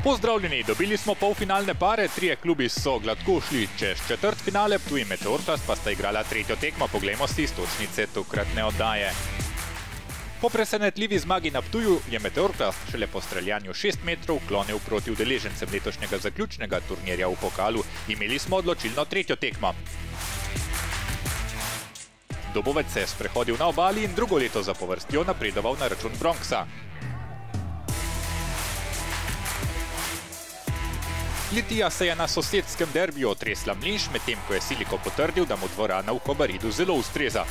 Pozdravljeni, dobili smo polfinalne pare, 3 klubi so gladko šli čez četrtfinale, Ptuj in Meteorplast pa sta igrala tretjo tekmo, poglejmo si iztočnice tokratne oddaje. Po presenetljivi zmagi na Ptuju je Meteorplast šele po streljanju 6 metrov klonil proti udeležencem letošnjega zaključnega turnirja v pokalu. Imeli smo odločilno tretjo tekmo. Dobovec se je sprehodil na obali in drugo leto zapovrstjo napredoval na račun Bronxa. Litija se je na sosedskem derbiju otresla Mlinš, medtem ko je Siliko potrdil, da mu dvorana v Kobaridu zelo ustreza.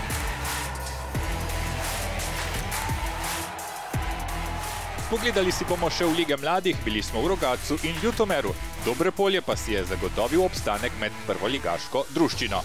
Pogledali si bomo še v Lige mladih, bili smo v Rogatcu in Ljutomeru. Dobre polje pa si je zagotovil obstanek med prvoligaško druščino.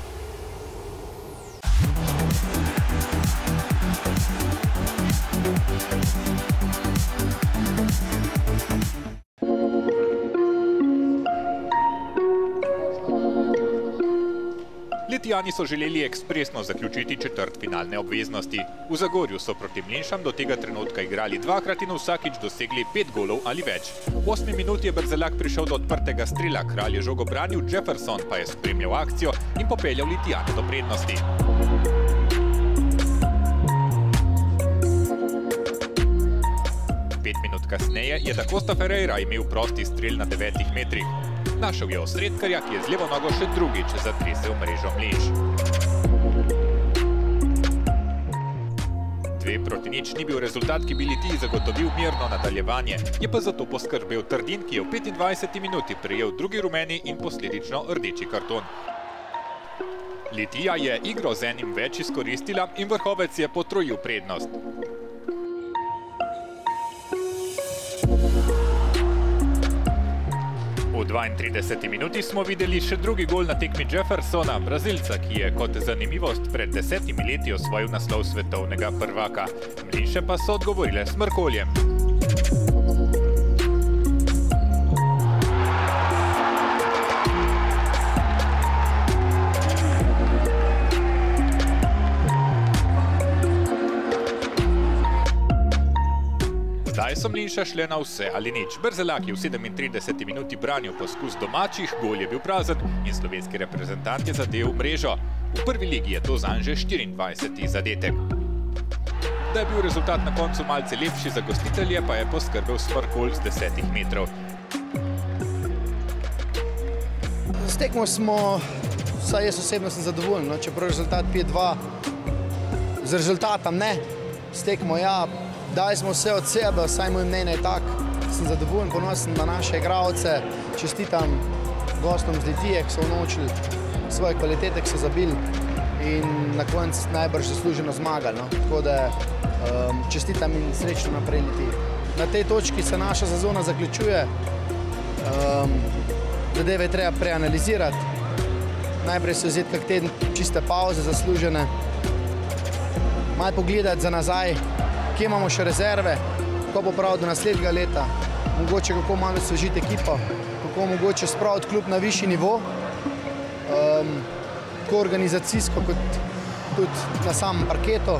Litijani so želeli ekspresno zaključiti četrtfinalne obveznosti. V Zagorju so proti Mlinšam do tega trenutka igrali dvakrat in vsakič dosegli 5 golov ali več. V 8 minuti je Brzelak prišel do odprtega strela, kralj je žogo branil, Jefferson pa je spremljal akcijo in popeljal Litijane do prednosti. Pet minut kasneje je Da Costa Ferreira imel prosti strel na 9 metrih. Našel je osredkarja, ki je z levo nogo še drugič zatresel mrežo Mlinš. 2:0 ni bil rezultat, ki bi Litiji zagotovil mirno nadaljevanje, je pa zato poskrbel Trdin, ki je v 25 minuti prejel drugi rumeni in posledično rdeči karton. Litija je igro z enim več izkoristila in vrhovec je potrojil prednost. V 32 minuti smo videli še drugi gol na tekmi Jeffersona, Brazilca, ki je kot zanimivost pred 10 leti osvojil naslov svetovnega prvaka. Mlinše pa so odgovorile s mrkoljem. Zdaj so Mlinša šle na vse ali nič. Brzelak je v 37 minuti branil poskus domačih, gol je bil prazen in slovenski reprezentant je zadel mrežo. V prvi ligi je to zanj že 24. zadetek. Da je bil rezultat na koncu malce lepši za gostitelje, pa je poskrbel Smrkolj z 10 metrov. S tekmo smo, vsaj jaz osebno sem zadovoljen, čeprav rezultat 5-2, z rezultatom ne, s tekmo ja. Dali smo vse od sebe, vsaj moj mnenje je tak, sem zadovoljen, ponosen na naše igralce, čestitam gostom z Litije, ki so vnočili svoje kvalitete, ki so zabili in na koncu najbrž zasluženo zmagali. Tako da čestitam in srečno naprej Litiji. Na tej točki se naša sezona zaključuje, zadeve je treba preanalizirati, najprej se vzeti kak teden čiste pauze zaslužene, malo pogledati za nazaj, kje imamo še rezerve, kako popraviti do naslednjega leta, mogoče kako malo osvežiti ekipo, kako mogoče spraviti klub na višji nivo, tako organizacijsko kot tudi na samem parketu.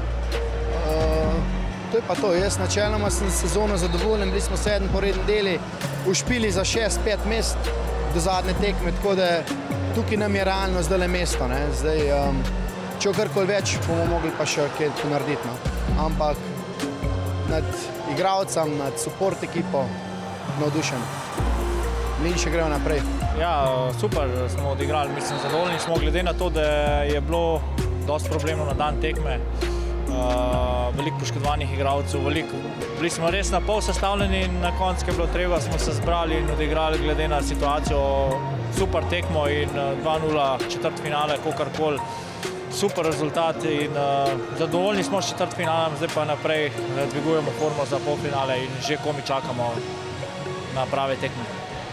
To je pa to. Jaz načeloma sem sezono zadovoljen, bili smo 7 poredni deli, ušpili za 6-5 mest do zadnje tekme, tako da tukaj nam je realno zdajle mesto. Zdaj, če karkoli več, bomo mogli pa še kaj narediti. Ampak nad igralcem, nad support ekipo, navdušen. Mlinše grejo naprej. Ja, super smo odigrali, mislim, zadovoljni smo, glede na to, da je bilo dosti problemov na dan tekme, veliko poškodovanih igralcev, bili smo res na pol sestavljeni in na koncu, ko je bilo treba, smo se zbrali in odigrali glede na situacijo super tekmo in 2:0 četrtfinale, kakorkoli. Super rezultat in zadovoljni smo s četrtfinalem, zdaj pa naprej dvigujemo formo za polfinale in že komi čakamo na prave tekme.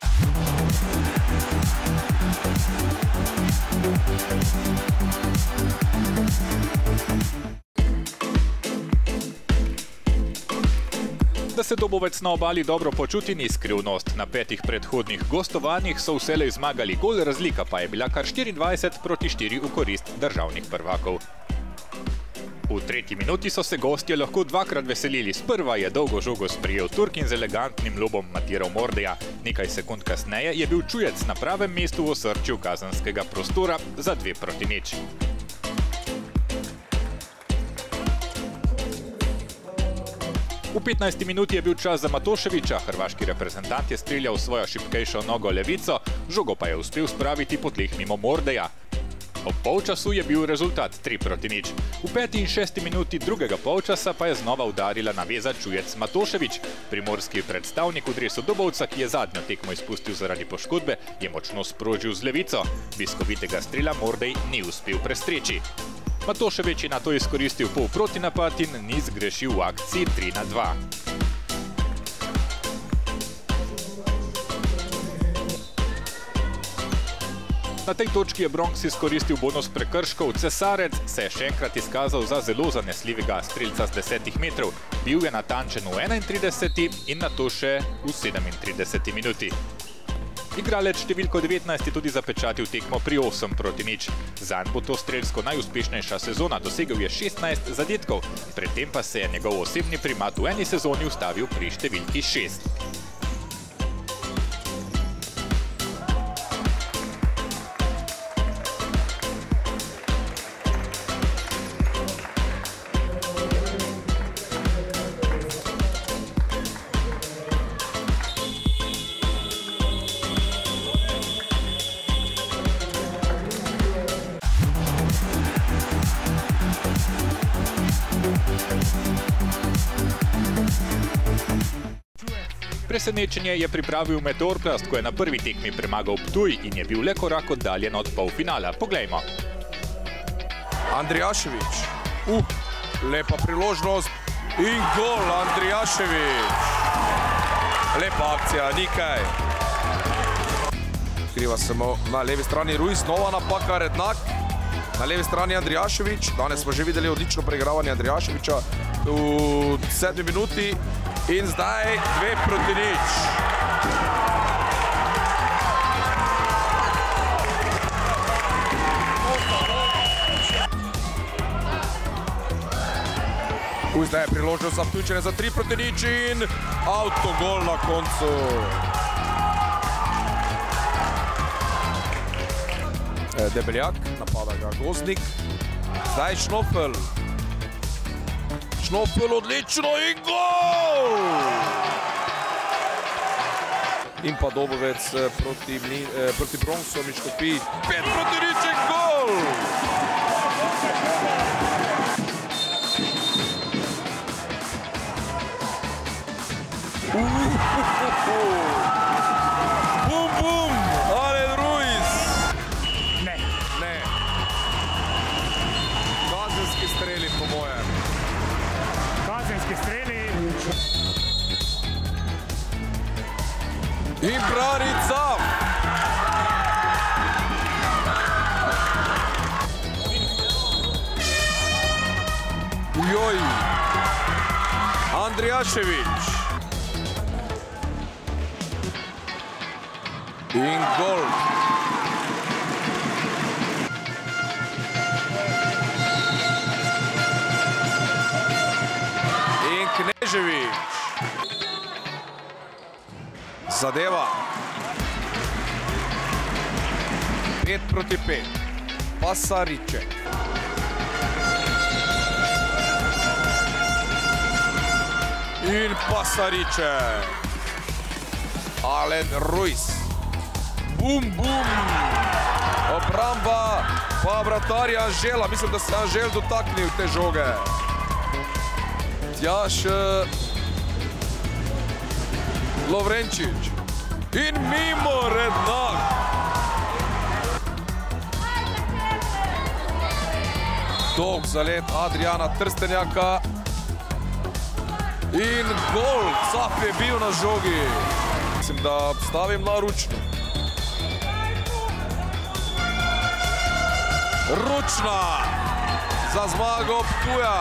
Da se Dobovec na obali dobro počuti, ni skrivnost. Na 5 predhodnih gostovanjih so vselej zmagali gol, razlika pa je bila kar 24:4 v korist državnih prvakov. V tretji minuti so se gostje lahko dvakrat veselili. Sprva je dolgo žogo sprejel Turk in z elegantnim lobom matiral Mordeja. Nekaj sekund kasneje je bil Čujec na pravem mestu v osrčju kazenskega prostora za 2-0. V 15. minuti je bil čas za Matoševića, hrvaški reprezentant je streljal svojo šibkejšo nogo levico, žogo pa je uspel spraviti po tleh mimo Mordeja. Ob polčasu je bil rezultat 3-0. V 5. in 6. minuti drugega polčasa pa je znova udarila naveza Čujec Matošević. Primorski predstavnik v dresu Dobovca, ki je zadnjo tekmo izpustil zaradi poškodbe, je močno sprožil z levico. Bliskovitega strela Mordej ni uspel prestreči. Matošević je nato izkoristil pol protinapad in ni zgrešil v akciji 3-2. Na tej točki je Bronx izkoristil bonus prekrškov. Cesarec se je še enkrat izkazal za zelo zanesljivega strelca z 10 metrov. Bil je natančen v 31. in nato še v 37. minuti. Igralec številko 19 je tudi zapečatil tekmo pri 8-0. Zanj bo to strelsko najuspešnejša sezona, dosegel je 16 zadetkov, predtem pa se je njegov osebni primat v eni sezoni ustavil pri številki 6. Presenečenje je pripravil Meteorplast, ko je na prvi tekmi premagal Ptuj in je bil le korak oddaljen od polfinala. Poglejmo. Andrijašević. Lepa priložnost in gol Andrijašević. Lepa akcija, nikaj. Kriva samo na levi strani Ruiz, nova napaka Rednak. Na levi strani Andrijašević. Danes smo že videli odlično preigravanje Andrijaševića v 7. minuti. In zdaj 2-0. Zdaj je priložnost za Ptujčane za 3-0 in avtogol na koncu. Debeljak, napada ga Goznik. Zdaj Šnofel. Šnofel odlično in gol! In pa Dobovec proti Bronxu, mi štopi 5-0 in gol! Bum, bum! Ale Ruiz! Ne. Kazenski streli po mojem. Kazenski streli. In Branica! Ujoj! Andrijašević! In gol! In Knežević! Zadeva. 5-5. Pasariče. In Pasariče. Alen Ruiz. Bum, bum. Obramba pa vratarja Anžela. Mislim, da se Anžel dotaknil te žoge. Tjaš Lovrenčić. In mimo Rednak. Dolg zalet Adriana Trstenjaka. In gol. Cap je bil na žogi. Mislim, da stavim na ručno. Ručna. Za zmago Ptuja.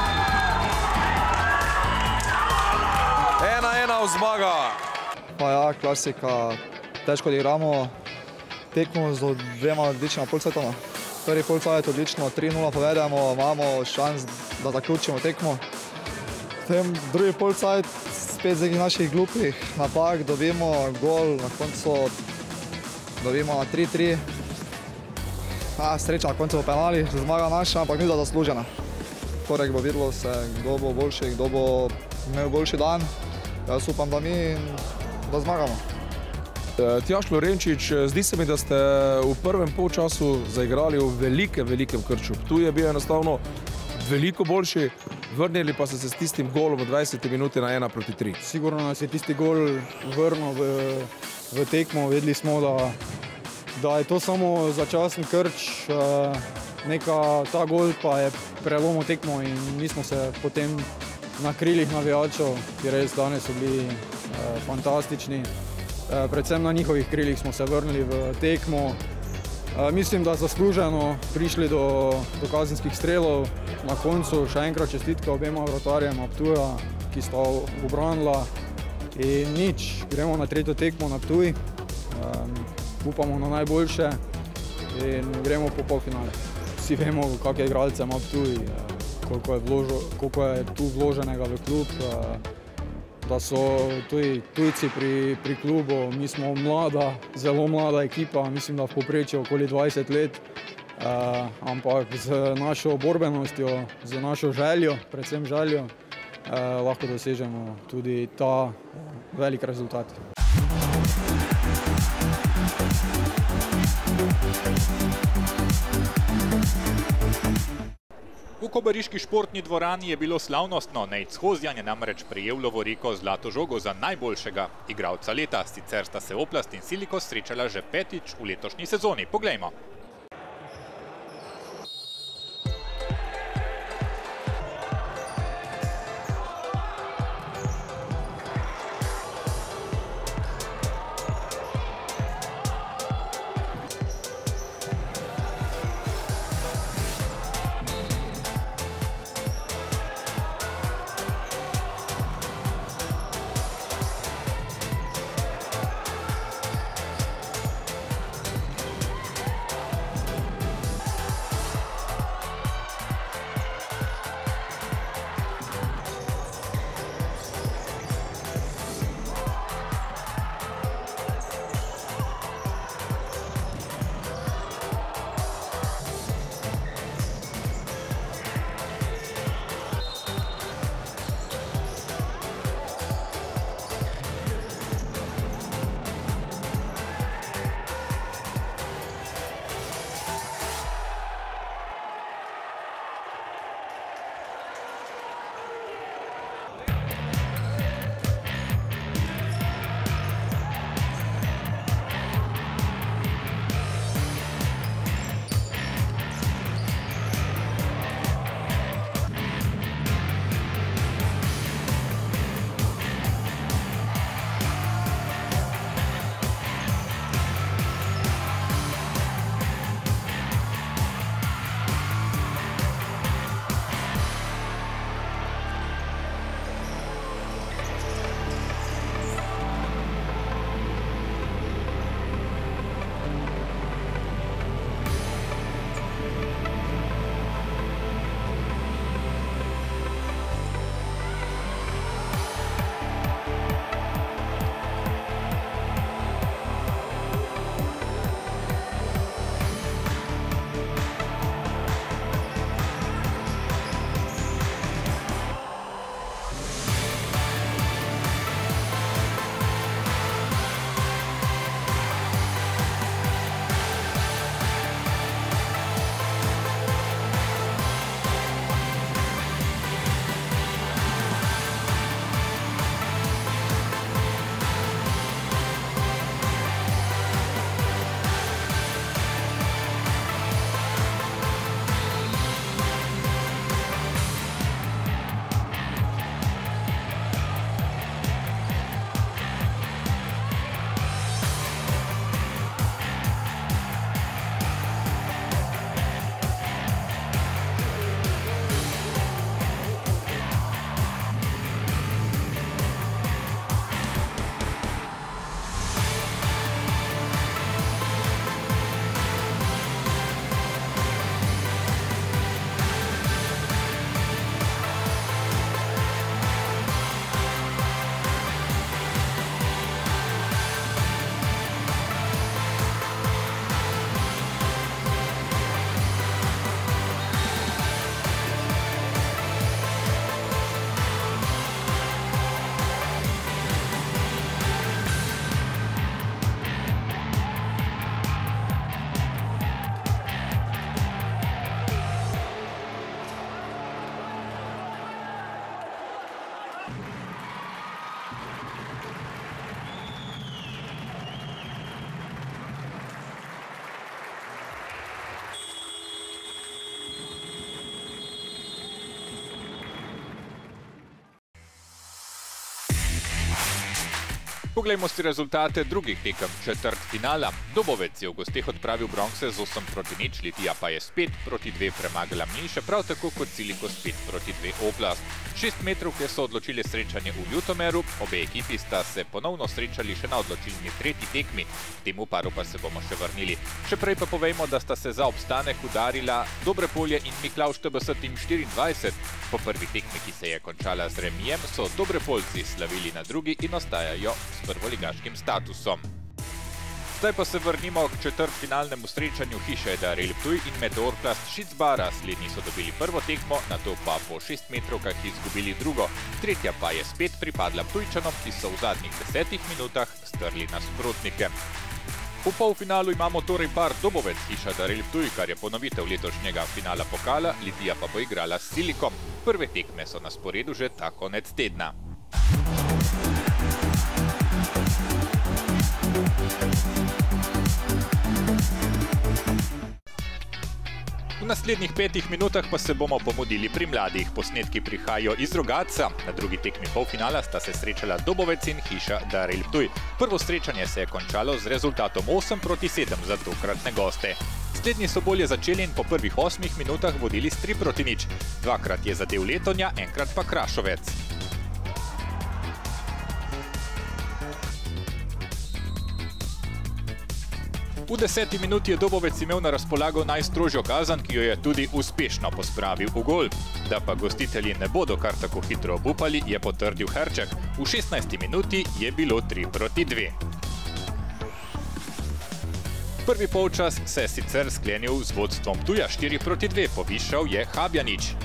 1-1 zmaga. Pa ja, klasika. Težko odigramo tekmo z dvema odličnima polcetoma. Prvi polcet odlično, 3-0 povedemo, imamo šans da zaključimo tekmo. Potem drugi polcajt, spet z naših glupih napak, dobimo gol, na koncu dobimo na 3-3. Sreča na koncu v penalih, zmaga naša, ampak ni da zaslužena. Torek bo videlo se, kdo bo boljši, kdo bo imel boljši dan. Jaz upam, da mi in da zmagamo. Tjaž Lorenčič, zdi se mi, da ste v prvem polčasu zaigrali v velikem krču. Tu je bil enostavno veliko boljši, vrnili pa ste se s tistim golom v 20 minuti na 1-3. Sigurno nas je tisti gol vrnil v tekmo. Vedeli smo, da je to samo začasen krč. Ta gol pa je prelomil tekmo in mi smo se potem na krilih navijačev, ki res danes so bili fantastični. Predvsem na njihovih krilih smo se vrnili v tekmo. Mislim, da zasluženo prišli do kazenskih strelov. Na koncu še enkrat čestitka obema vratarjema Ptuja, ki sta obranila. In nič, gremo na tretjo tekmo na Ptuj. Upamo na najboljše in gremo po polfinale. Vsi vemo, kakšne igralce ima Ptuj, koliko je tu vloženega v klub, da so tudi tujci pri klubu. Mi smo zelo mlada ekipa, mislim, da v povprečju okoli 20 let, ampak z našo borbenostjo, z našo željo, predvsem željo, lahko dosežemo tudi ta velik rezultat. V kobariški športni dvorani je bilo slavnostno. Nejc Hozjan je namreč prejel lovoriko zlato žogo za najboljšega igralca leta. Sicer sta se Oplast in Silikos srečala že 5. v letošnji sezoni. Poglejmo. Poglejmo si rezultate drugih tekem četrtfinala. Dobovec je v gosteh odpravil Bronxe z 8-0, Litija pa je s 5-2 premagala Mniše, prav tako kot Ciliko s 5-2 Oblast. 6 metrovke so odločili srečanje v Ljutomeru, obe ekipi sta se ponovno srečali še na odločilni tretji tekmi, k temu paru pa se bomo še vrnili. Še prej pa povejmo, da sta se za obstanek udarila Dobrepolje in Miklavž TBS Team 24. Po prvi tekmi, ki se je končala z remijem, so Dobrepoljci slavili na drugi in ostajajo s prvoligaškim statusom. Zdaj pa se vrnimo k četrtfinalnemu srečanju Hiše Darel Ptuj in Meteorplast Šicbara. Slednji so dobili prvo tekmo, nato pa po 6 metrovkah izgubili drugo. Tretja pa je spet pripadla Ptujčanom, ki so v zadnjih 10 minutah strli nasprotnike. V polfinalu imamo torej par Dobovec Hiša Darel Ptuj, kar je ponovitev letošnjega finala pokala, Litija pa bo igrala s Cilikom. Prve tekme so na sporedu že ta konec tedna. V naslednjih 5 minutah pa se bomo pomudili pri mladih. Posnetki prihajajo iz Rogatca. Na drugi tekmi polfinala sta se srečala Dobovec in Hiša Darel Ptuj. Prvo srečanje se je končalo z rezultatom 8-7 za tokratne goste. Slednji so bolje začeli in po prvih 8 minutah vodili s 3-0. Dvakrat je zadel Letonja, enkrat pa Krašovec. V 10. minuti je Dobovec imel na razpolago najstrožjo kazen, ki jo je tudi uspešno pospravil v gol. Da pa gostitelji ne bodo kar tako hitro obupali, je potrdil Herček. V 16. minuti je bilo 3-2. Prvi polčas se je sicer sklenil z vodstvom Ptuja 4-2, povišal je Habjanič.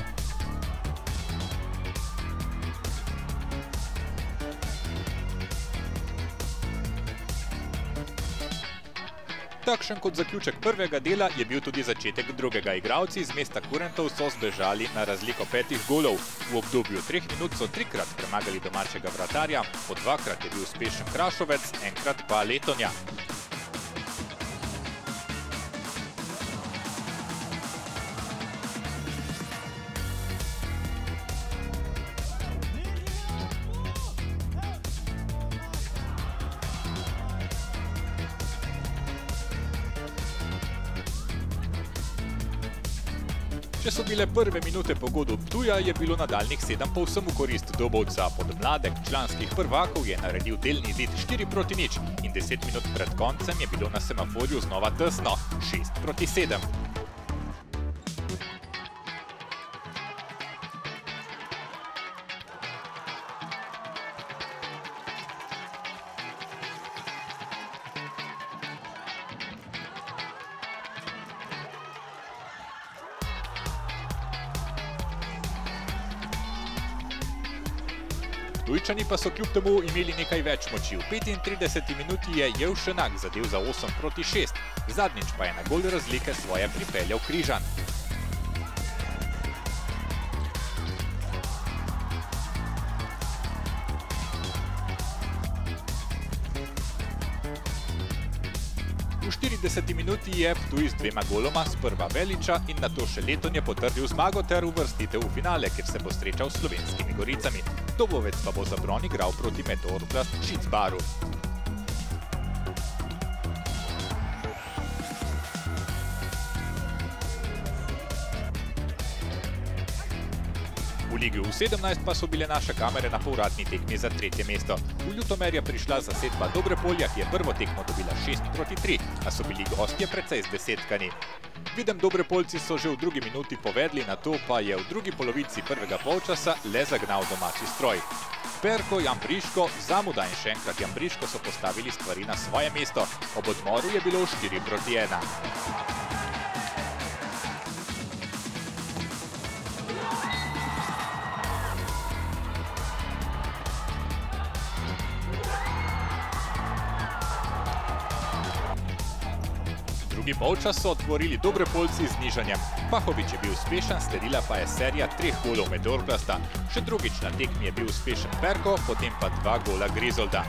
Takšen kot zaključek prvega dela je bil tudi začetek drugega. Igralci iz mesta Kurentov so zbežali na razliko 5 golov. V obdobju 3 minut so 3-krat premagali domačega vratarja, po 2-krat je bil uspešen Krašovec, enkrat pa Letonja. Če so bile prve minute po godu Ptuja, je bilo nadaljnih 7 povsem v korist Dobovca. Podmladek članskih prvakov je naredil delni izid 4-0 in 10 minut pred koncem je bilo na semaforju znova tesno 6-7. Ptujčani pa so kljub temu imeli nekaj več moči. V 35. minuti je Jevšenak zadel za 8-6. Zadnjič pa je na gol razlike svoje pripeljal Križan. V 40. minuti je Ptuj z 2 goloma, sprva Veliča in nato še Letonje potrdil zmago ter uvrstitev v finale, kjer se bo srečal s Slovenskimi Goricami. Dobovec pa bo za bron igral proti Meteorplast Šicbaru. V ligi U17 pa so bile naše kamere na povratni tekmi za 3. mesto. V Ljutomer je prišla zasedba Dobrepolja, ki je prvo tekmo dobila 6-3, a so bili gostje precej zdesetkani. Videm Dobrepoljci so že v drugi minuti povedli, nato pa je v drugi polovici prvega polčasa le zagnal domači stroj. Perko, Jambriško, Zamuda in še enkrat Jambriško so postavili stvari na svoje mesto. Ob odmoru je bilo 4-1. Drugi polčas so otvorili Dobrepoljci z nižanjem. Pahovič je bil uspešen, sledila pa je serija 3 golov Meteorplasta. Še drugič na tekmi je bil uspešen Perko, potem pa 2 gola Grizolda.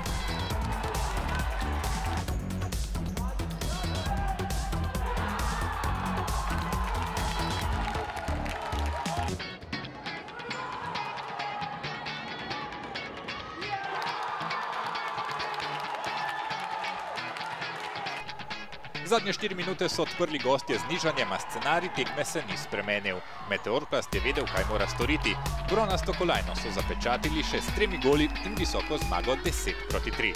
Zadnje 4 minute so odprli gostje z nižanjem, a scenarij tekme se ni spremenil. Meteorplast je vedel, kaj mora storiti. Bronasto kolajno so zapečatili še s 3 goli in visoko zmago 10-3.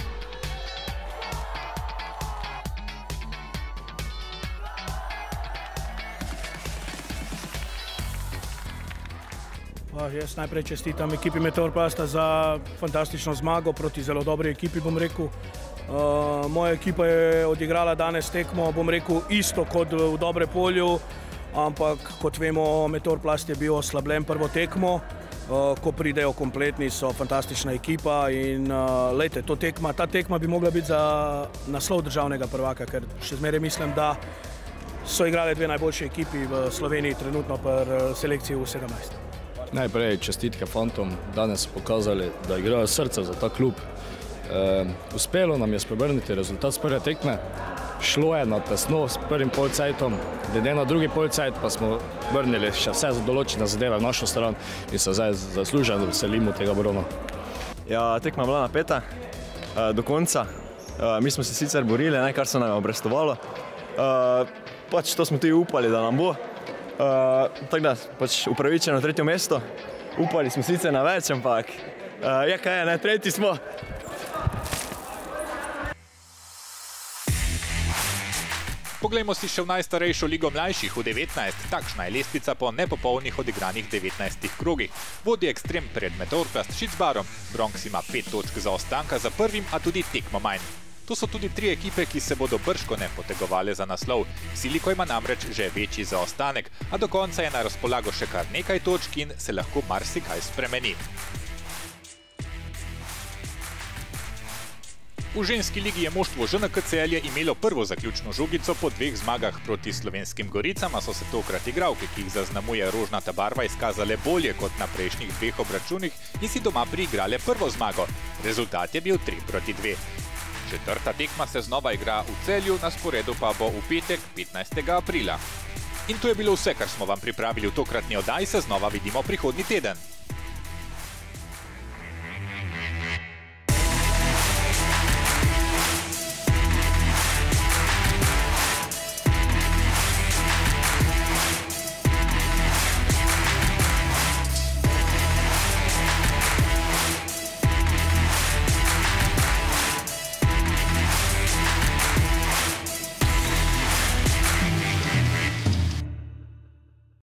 Jaz najprej čestitam ekipi Meteorplasta za fantastično zmago proti zelo dobri ekipi, bom rekel. Moja ekipa je odigrala danes tekmo, bom rekel, isto kot v Dobre polju, ampak kot vemo, Meteorplast je bil oslabljen prvo tekmo. Ko pridejo kompletni, so fantastična ekipa in lejte, ta tekma bi mogla biti za naslov državnega prvaka, ker še zmeraj mislim, da so igrali dve najboljši ekipi v Sloveniji trenutno pri selekciji v 17. Najprej čestitke fantom, danes so pokazali, da igrajo srce za ta klub. Uspelo nam je spreobrniti rezultat s prve tekme, šlo je na tesno s prvim polcajtom, glede na drugi polcajt pa smo vrnili še vse določene zadeve v našo stran in se zdaj zasluženo veselimo tega brona. Ja, tekma je bila napeta do konca. Mi smo se sicer borili, kar se nam je obrestovalo. Pač to smo tudi upali, da nam bo. Tako da, pač upravičeno 3. mesto. Upali smo sicer na več, ampak je kaj je, tretji smo. Poglejmo si še v najstarejšo ligo mlajših, v 19. Takšna je lestvica po nepopolnih odigranih 19 krogih. Vodi ekstrem pred Meteorplast Šicbarom. Bronx ima 5 točk zaostanka za prvim, a tudi tekmo manj. To so tudi 3 ekipe, ki se bodo bržkone potegovale za naslov. Siliko ima namreč že večji zaostanek, a do konca je na razpolago še kar nekaj točk in se lahko marsikaj spremeni. V ženski ligi je moštvo ŽNK Celje imelo prvo zaključno žogico po 2 zmagah proti Slovenskim Goricam, a so se tokrat igralke, ki jih zaznamuje rožnata barva, izkazale bolje kot na prejšnjih 2 obračunih in si doma priigrale prvo zmago. Rezultat je bil 3-2. Četrta tekma se znova igra v Celju, na sporedu pa bo v petek 15. aprila. In to je bilo vse, kar smo vam pripravili v tokratni oddaji, se znova vidimo prihodnji teden.